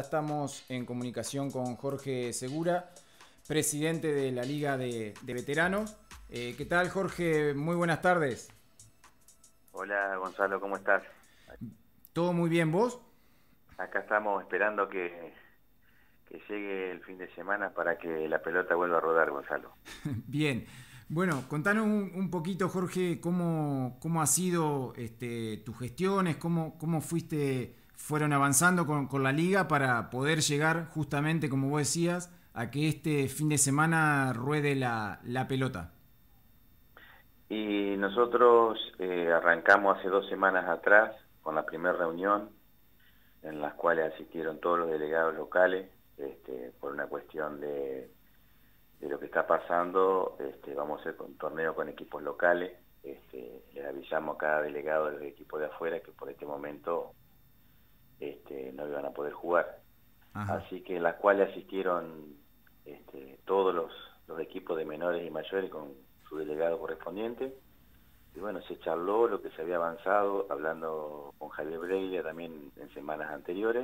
Estamos en comunicación con Jorge Segura, presidente de la Liga de Veteranos. ¿Qué tal, Jorge? Muy buenas tardes. Hola Gonzalo, ¿cómo estás? ¿Todo muy bien, vos? Acá estamos esperando que llegue el fin de semana para que la pelota vuelva a rodar, Gonzalo. Bien. Bueno, contanos un poquito, Jorge, cómo ha sido tus gestiones, fueron avanzando con la liga para poder llegar justamente, como vos decías, a que este fin de semana ruede la pelota. Y nosotros arrancamos hace 2 semanas atrás con la primera reunión en las cuales asistieron todos los delegados locales por una cuestión de lo que está pasando. Vamos a hacer un torneo con equipos locales. Les avisamos a cada delegado del equipo de afuera que por este momento no iban a poder jugar. Ajá. Así que las cuales asistieron todos los equipos de menores y mayores con su delegado correspondiente. Y bueno, se charló lo que se había avanzado, hablando con Javier Breila también en semanas anteriores.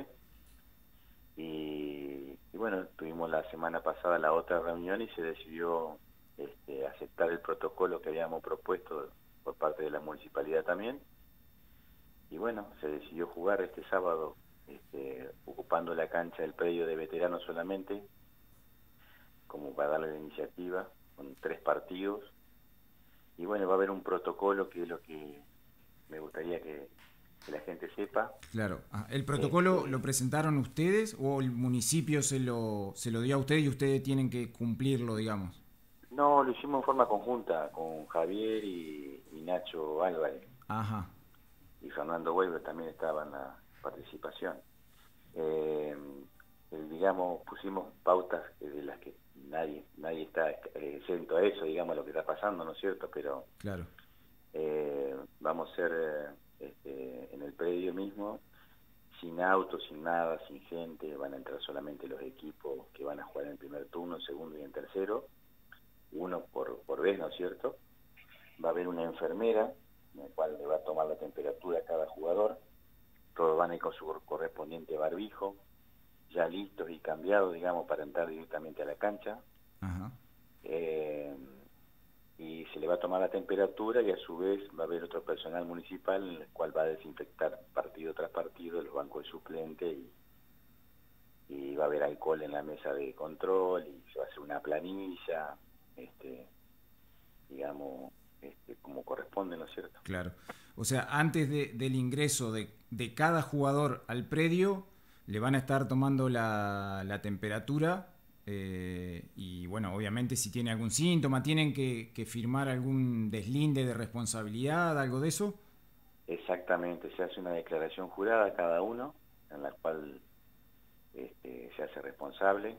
Y bueno, tuvimos la semana pasada la otra reunión y se decidió aceptar el protocolo que habíamos propuesto por parte de la municipalidad también. Y bueno, se decidió jugar este sábado ocupando la cancha del predio de veteranos solamente, como para darle la iniciativa, con 3 partidos. Y bueno, va a haber un protocolo que es lo que me gustaría que la gente sepa. Claro. ¿El protocolo lo Este, presentaron ustedes o el municipio se lo dio a ustedes y ustedes tienen que cumplirlo, digamos? no, lo hicimos en forma conjunta con Javier y Nacho Álvarez, Ajá. y Fernando Weber también estaba en la participación. Eh, digamos, pusimos pautas de las que nadie está exento a eso, digamos, lo que está pasando, ¿no es cierto? Pero Claro. vamos a ser en el predio mismo, sin autos, sin nada, sin gente. Van a entrar solamente los equipos que van a jugar en el primer turno, en segundo y en tercero, uno por vez, ¿no es cierto? Va a haber una enfermera, la cual le va a tomar la temperatura a cada jugador. Todos van a ir con su correspondiente barbijo, ya listos y cambiados, digamos, para entrar directamente a la cancha. Ajá. Eh, y se le va a tomar la temperatura y a su vez va a haber otro personal municipal en el cual va a desinfectar partido tras partido los bancos de suplente, y va a haber alcohol en la mesa de control y se va a hacer una planilla, digamos, como corresponde, ¿no es cierto? Claro. O sea, antes del ingreso de cada jugador al predio, le van a estar tomando la temperatura y bueno, obviamente si tiene algún síntoma, tienen que firmar algún deslinde de responsabilidad, algo de eso. Exactamente, se hace una declaración jurada a cada uno, en la cual se hace responsable.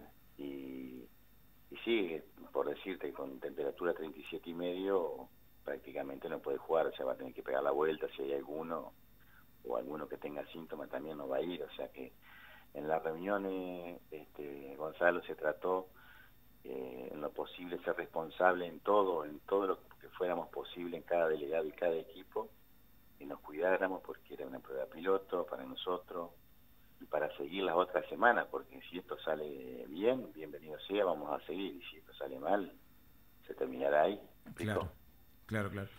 Y sí, por decirte, con temperatura 37,5 prácticamente no puede jugar. O sea, va a tener que pegar la vuelta si hay alguno, o alguno que tenga síntomas también no va a ir. O sea que en las reuniones, Gonzalo, se trató en lo posible ser responsable en todo lo que fuéramos posible en cada delegado y cada equipo, y nos cuidáramos porque era una prueba piloto para nosotros y para seguir las otras semanas, porque si esto sale bien, bienvenido sea, vamos a seguir, y si esto sale mal, se terminará ahí. ¿Me Claro, explico? claro, claro.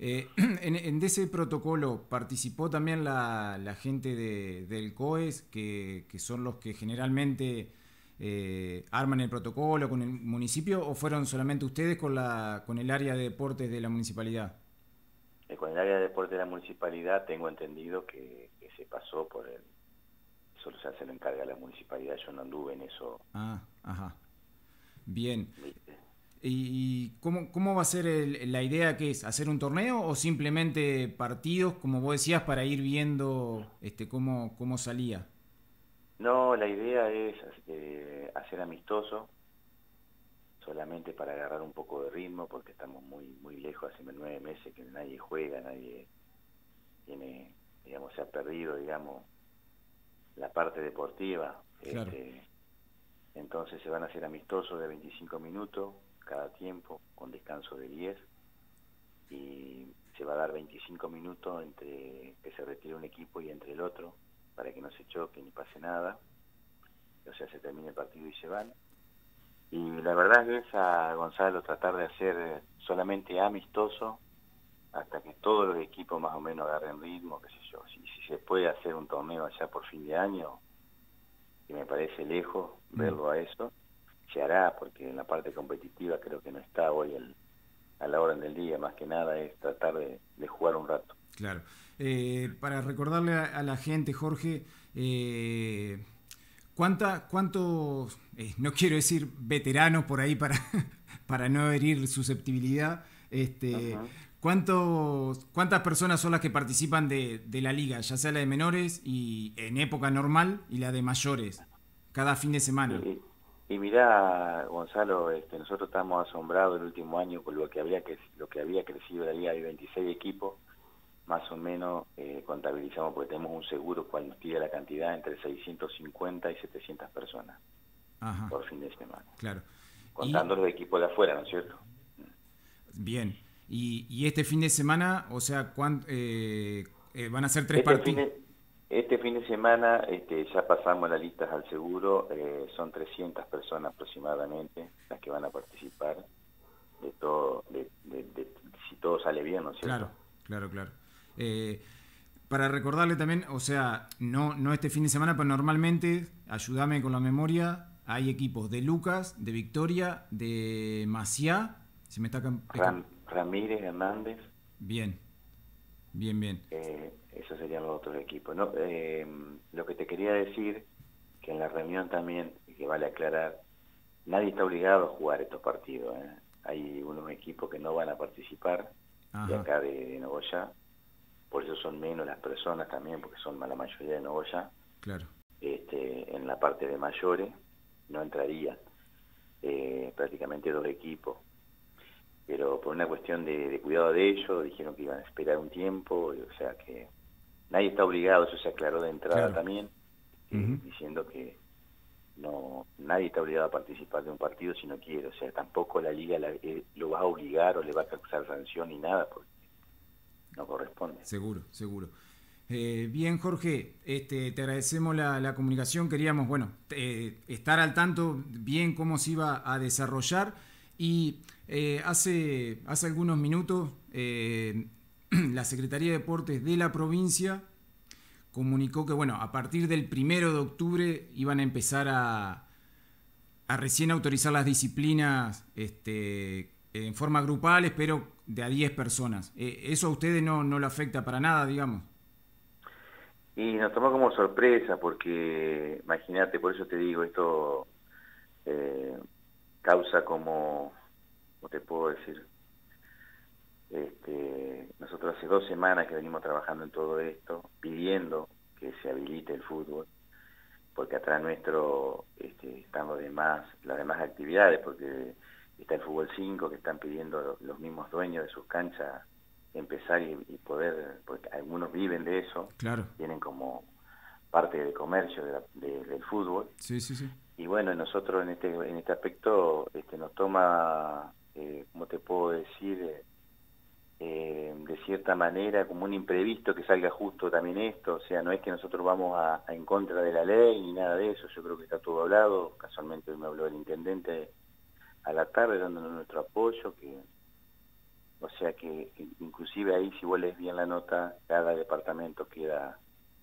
En ese protocolo participó también la gente del COES, que son los que generalmente arman el protocolo con el municipio, o fueron solamente ustedes con el área de deportes de la municipalidad. Con el área de deporte de la municipalidad tengo entendido que se pasó por el... Eso se lo encarga la municipalidad, yo no anduve en eso, Ah, ajá. Bien. ¿viste? ¿Y cómo va a ser la idea que es? ¿Hacer un torneo o simplemente partidos, como vos decías, para ir viendo cómo salía? No, la idea es hacer amistoso, solamente para agarrar un poco de ritmo, porque estamos muy lejos, hace 9 meses que nadie juega, nadie tiene, digamos, se ha perdido, digamos, la parte deportiva. Claro. Entonces se van a hacer amistosos de 25 minutos cada tiempo, con descanso de 10, y se va a dar 25 minutos entre que se retire un equipo y entre el otro, para que no se choque ni pase nada. sea, se termina el partido y se van. Y la verdad es que a Gonzalo tratar de hacer solamente amistoso hasta que todos los equipos más o menos agarren ritmo, qué sé yo. Si se puede hacer un torneo allá por fin de año, que me parece lejos verlo a eso, se hará, porque en la parte competitiva creo que no está hoy a la orden del día. Más que nada es tratar de jugar un rato. Claro. Para recordarle a la gente, Jorge, ¿cuántos, no quiero decir veteranos por ahí para, para no herir susceptibilidad, ¿cuántas personas son las que participan de la liga, ya sea la de menores y en época normal y la de mayores, cada fin de semana? Y mirá, Gonzalo, nosotros estamos asombrados el último año con lo que había crecido la liga. Hay 26 equipos, más o menos contabilizamos, porque tenemos un seguro cual nos tira la cantidad entre 650 y 700 personas. Ajá. Por fin de semana. Claro. Contando los equipos de afuera, ¿no es cierto? Bien. Y este fin de semana, o sea, van a ser 3 partidos. Este fin de semana ya pasamos las listas al seguro, son 300 personas aproximadamente las que van a participar de todo, si todo sale bien, ¿no es cierto? Claro. Para recordarle también, o sea, no este fin de semana, pero normalmente, ayúdame con la memoria, hay equipos de Lucas, de Victoria, de Maciá, se me está Ramírez, Hernández. Bien. Esos serían los otros equipos. ¿No? Lo que te quería decir, que en la reunión también, que vale aclarar, nadie está obligado a jugar estos partidos. Hay unos equipos que no van a participar, de acá de Nogoyá, por eso son menos las personas también, porque son la mayoría de Nogoyá. Claro. En la parte de mayores no entrarían prácticamente 2 equipos, pero por una cuestión de cuidado de ellos dijeron que iban a esperar un tiempo, o sea que nadie está obligado, eso se aclaró de entrada también, diciendo que nadie está obligado a participar de un partido si no quiere, o sea, tampoco la liga lo va a obligar o le va a causar sanción ni nada, porque no corresponde. Seguro. Bien, Jorge, te agradecemos la comunicación. Queríamos, estar al tanto bien cómo se iba a desarrollar. Y hace algunos minutos la Secretaría de Deportes de la provincia comunicó que, a partir del 1 de octubre iban a empezar a recién autorizar las disciplinas en forma grupales, pero de a 10 personas. ¿Eso a ustedes no lo afecta para nada, digamos? Y nos tomó como sorpresa porque, imagínate, por eso te digo, esto causa ¿cómo te puedo decir? Nosotros hace 2 semanas que venimos trabajando en todo esto, pidiendo que se habilite el fútbol, porque atrás nuestro están las demás actividades, porque está el fútbol 5 que están pidiendo los mismos dueños de sus canchas empezar y poder, porque algunos viven de eso, claro, tienen como parte de comercio del fútbol. Sí. Y bueno, nosotros en este aspecto nos toma, ¿cómo te puedo decir? De cierta manera como un imprevisto que salga justo también esto, o sea, no es que nosotros vamos en contra de la ley ni nada de eso, yo creo que está todo hablado. Casualmente hoy me habló el intendente a la tarde dándonos nuestro apoyo, o sea que inclusive ahí, si vos lees bien la nota, cada departamento queda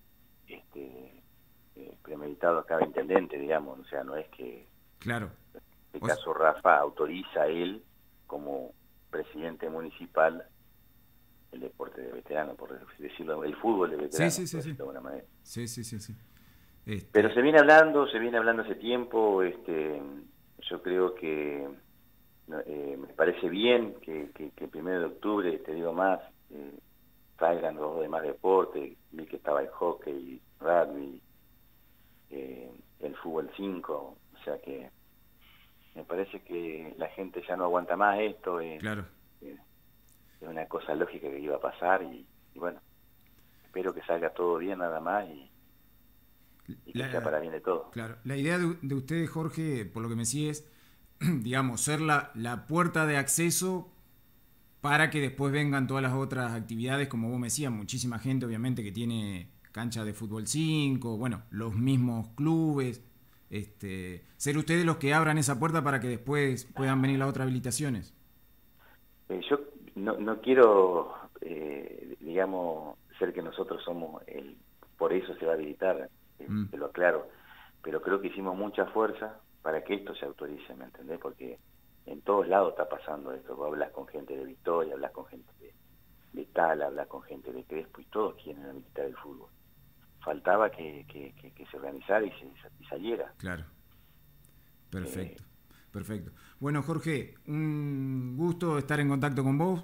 premeditado a cada intendente, digamos, o sea, no es que claro. En este caso Rafa autoriza a él como presidente municipal el deporte de veterano, por decirlo, el fútbol de veterano, sí. de alguna manera. Sí. Pero se viene hablando hace tiempo. Yo creo que me parece bien que el 1 de octubre, te digo más, salgan los demás deportes. Vi que estaba el hockey, rugby, el fútbol 5, o sea que me parece que la gente ya no aguanta más esto. Claro. Es una cosa lógica que iba a pasar y bueno, espero que salga todo bien nada más y que sea para bien de todos. Claro, la idea de ustedes, Jorge, por lo que me sigues, digamos, ser la puerta de acceso para que después vengan todas las otras actividades, como vos me decías, muchísima gente obviamente que tiene cancha de fútbol 5, los mismos clubes, ser ustedes los que abran esa puerta para que después puedan venir las otras habilitaciones. Yo no quiero, digamos, ser que nosotros somos por eso se va a habilitar, te lo aclaro, pero creo que hicimos mucha fuerza para que esto se autorice, ¿me entendés? Porque en todos lados está pasando esto. Vos hablas con gente de Victoria, hablas con gente de Tala, hablas con gente de Crespo y todos quieren habilitar el fútbol. Faltaba que se organizara y saliera. Claro. Perfecto. Perfecto. Bueno, Jorge, un gusto estar en contacto con vos,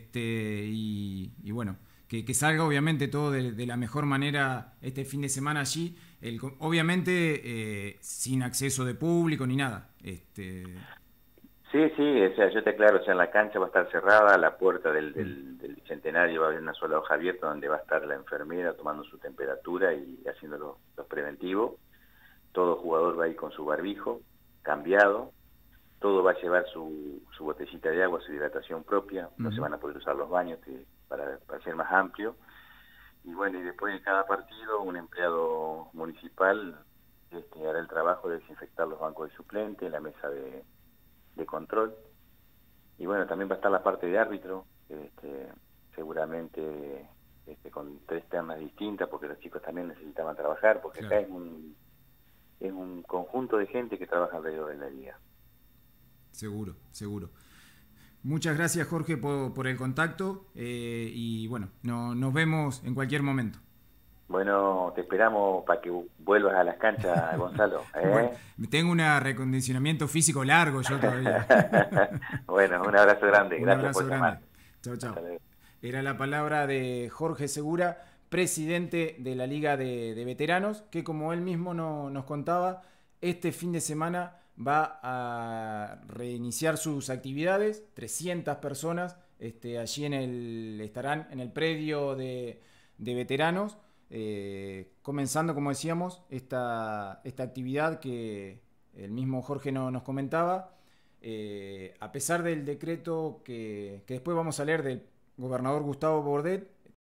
y bueno, que salga obviamente todo de la mejor manera este fin de semana allí, obviamente sin acceso de público ni nada. Sí, o sea, yo te aclaro, o sea, en la cancha va a estar cerrada, la puerta del Bicentenario va a haber una sola hoja abierta donde va a estar la enfermera tomando su temperatura y haciendo los preventivos. Todo jugador va a ir con su barbijo cambiado. Todo va a llevar su botellita de agua, su hidratación propia. No se van a poder usar los baños para ser más amplio. Y bueno, y después de cada partido, un empleado municipal hará el trabajo de desinfectar los bancos de suplentes, la mesa de control. Y bueno, también va a estar la parte de árbitro, seguramente con 3 ternas distintas, porque los chicos también necesitaban trabajar, porque claro, acá es un conjunto de gente que trabaja alrededor de la liga. Seguro, seguro. Muchas gracias, Jorge, por el contacto, y bueno, nos vemos en cualquier momento. Bueno, te esperamos para que vuelvas a las canchas, Gonzalo. Bueno, tengo un recondicionamiento físico largo yo todavía. Bueno, un abrazo grande. Un Gracias abrazo por llamar. Chao, chao. Era la palabra de Jorge Segura, presidente de la Liga de Veteranos, que como él mismo nos contaba, este fin de semana va a reiniciar sus actividades. 300 personas allí estarán en el predio de veteranos, comenzando, como decíamos, esta actividad que el mismo Jorge nos comentaba, a pesar del decreto que después vamos a leer del gobernador Gustavo Bordet,